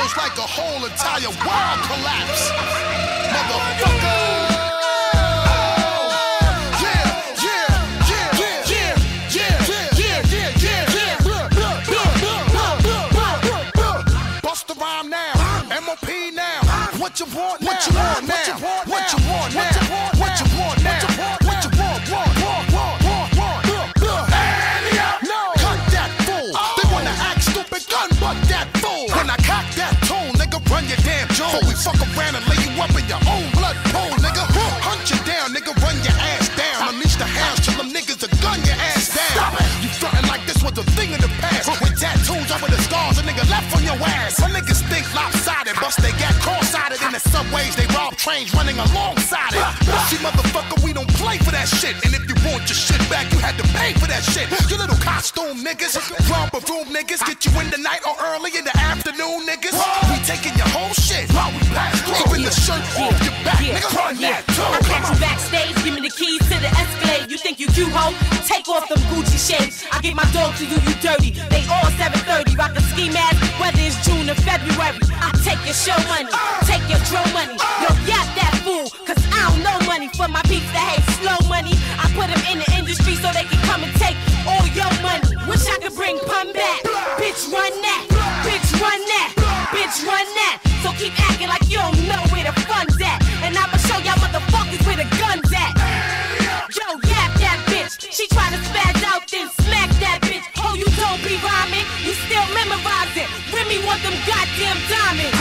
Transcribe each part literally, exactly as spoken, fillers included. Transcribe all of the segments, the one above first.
it's like a whole entire world collapse. Motherfucker. What you want now? What you want now? What you want now? What you want now? What you want? Want? Want? Want? Want? Want? No. Cut that fool. They wanna act stupid, gun butt that fool. When I cock that tune, nigga, run your damn jaw. Before we fuck around and lay you up in your own blood pool, nigga. Hunt you down, nigga, run your ass down. Unleash the hounds till them niggas will gun your ass down. You frontin' like this was a thing in the past. With tattoos over the scars, a nigga left on your ass. Some niggas think lopsided, bust they got cross-sided in the subways, they rob trains running alongside it. See, motherfucker, we don't play for that shit. And if you want your shit back, you had to pay for that shit. You little costume niggas, romper room niggas, get you in the night or early in the afternoon, niggas. We taking your whole shit while we pass through. Even the shirt off your back, nigga, run that too. I catch you backstage, give me the keys to the Escalade. You think you cute, ho? Take off them Gucci shades. I get my dog to you, you dirty. They all seven thirty, rock a ski mask, whether it's June or February. I take your show money, take your drum money. Yo, yap that fool, cause I don't know money. For my peeps that hate slow money, I put them in the industry so they can come and take all your money. Wish I could bring pun back. Bitch, run that. Bitch, run that. Bitch, run that. So keep acting like you don't know where the fun's at. And I'ma show y'all motherfuckers where the gun's at. Yo, yap that bitch. She try to spaz out, then smack that bitch. Oh, you don't be rhyming, you still memorize it. Remy want them goddamn diamonds.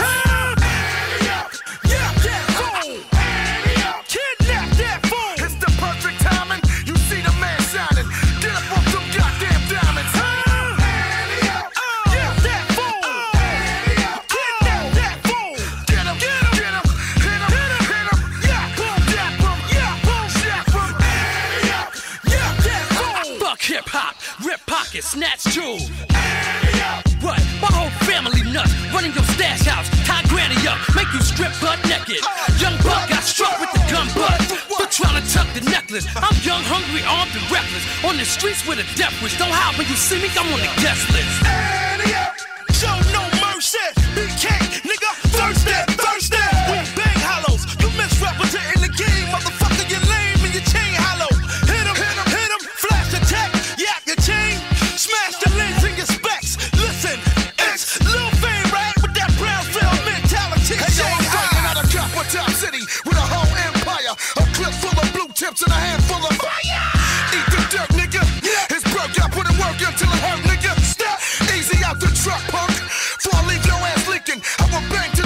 Hip-hop, rip pockets, snatch jewels. What? My whole family nuts. Running your stash house, tie granny up, make you strip butt naked. Young buck got struck with the gun butt for trying to tuck the necklace. I'm young, hungry, armed, and reckless. On the streets with a death wish. Don't hide when you see me, I'm on the guest list. Show no mercy. B K, nigga, thirsty, thirsty. We bang hollows. You misrepresenting the game, motherfucker. You lame and your chain hollow. Hit him, hit him, hit him. Flash attack. Yap your chain, smash the lens in your specs. Listen, it's Lil Fame, right? With that Brownsville mentality. Hey, yo, I'm fighting out of capital city with a whole empire. A clip full of blue tips and a handful of fire. Eat the dirt, nigga. Yeah. It's broke, I put in work until it hurt, nigga. Step easy out the truck, punk. Before I leave your ass leaking, I will bang